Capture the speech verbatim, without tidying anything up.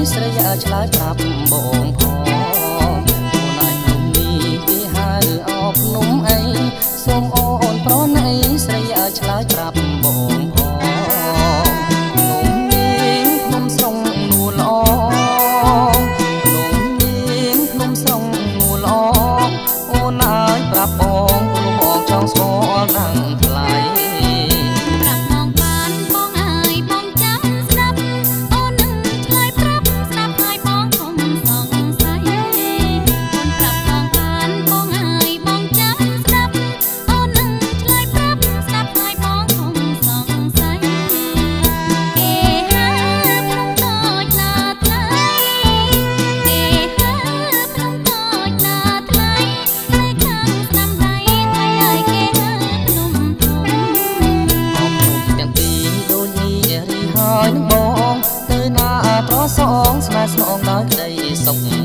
ស្រីឆ្លើយប្រាប់បងផងអូនឯងភ្នំនេះគេហៅអោភ្នំអីសូមអូនប្រណីស្រីឆ្លើយប្រាប់បងផងភ្នំនេះភ្នំស្រុងនួលល្អភ្នំនេះភ្នំស្រុងនួលល្អអូនឯងប្រាប់បងព្រោះបងចង់ស្គាល់ដឹងថ្លៃបងទៅណាប្រសងស្នេហ៍ស្នងដោយក្តីសុខ